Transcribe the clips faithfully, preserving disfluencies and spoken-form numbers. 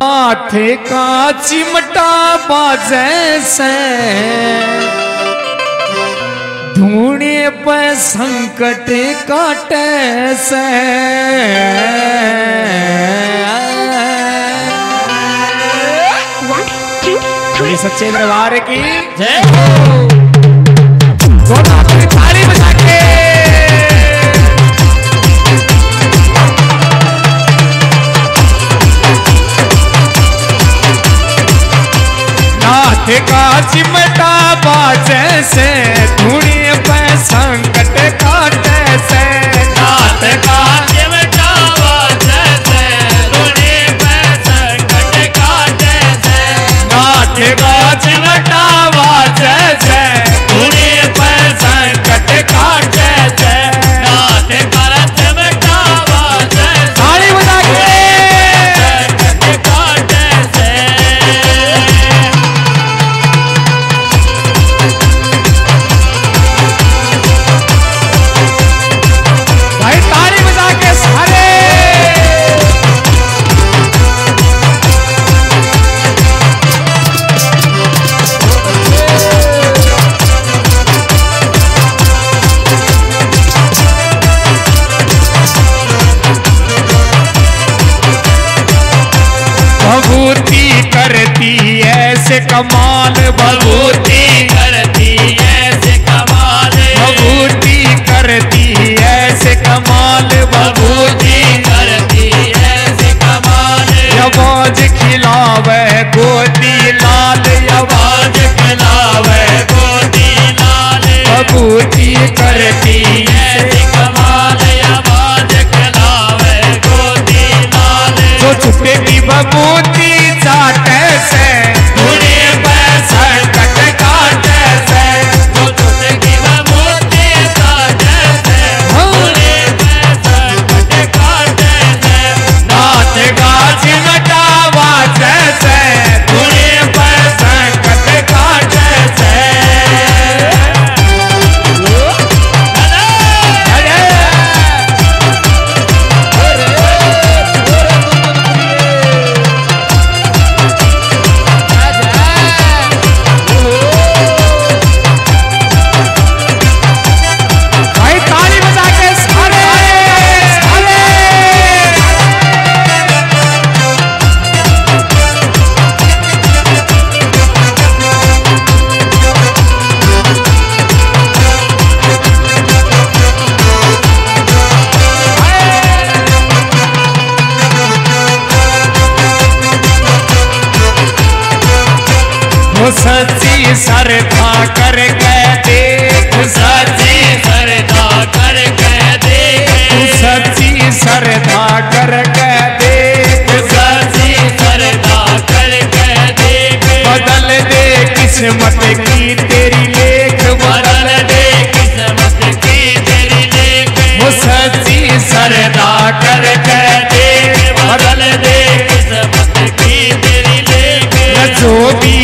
हाथे का चिमटा बाजे से ढूंढे पे संकट काटे से बड़ी सच्चे दरबार की जय हो। दोनों अपनी ताली बजा के हाथ का चिमटा बाजे से ढूंढे पे संकट काटे से हाथ का चिमटा बाजे से ढूंढे पे संकट काटे से हाथ का चिमटा बाजे से ढूंढे पे संकट काटे से हाथ का चिमटा बाजे ताली बजा के संकट काटे से भभूति करती ऐसे कमाल भभूति करती ऐसे कमाल भभूति करती ऐसे कमाल भभूति करती ऐसे कमाल आवाज खिलावे गोदी लाल आवाज खिलावे गोदी लाल भभूति करती ऐसे कमाल आवाज खिलावे गोदी लाल जो छुपे की भभूति चाटे से ढूंढे पे संकट काटे से जो छुपे की भभूति चाटे से ढूंढे पे संकट काटे से नाथ का चिमटा बाजे से ढूंढे पे संकट काटे से सच्ची श्रद्धा करके देख सच्ची श्रद्धा करके देख सच्ची श्रद्धा करके देख सच्ची श्रद्धा करके देख बदल दे किस्मत की तेरी लेख बदल दे किस्मत की तेरी लेख वो सच्ची श्रद्धा करके देख बदल दे किस्मत की तेरी लेख जो भी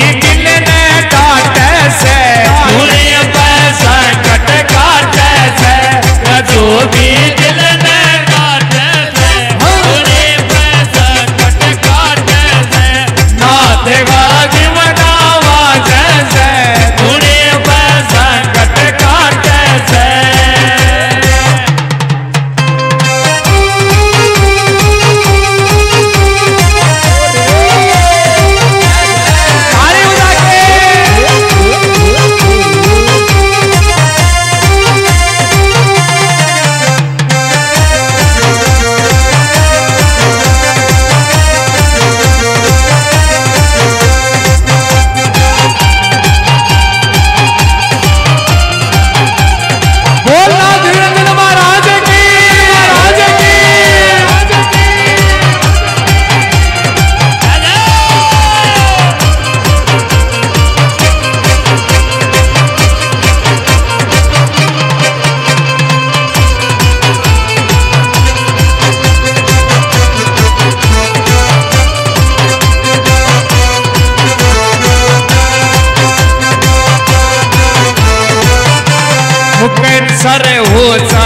जो भी दिल ने काटे से पूरे पैसा कट काटे से नाथ का चिमटा बाजे से पूरे पैसा कट काटे से कैंसर हो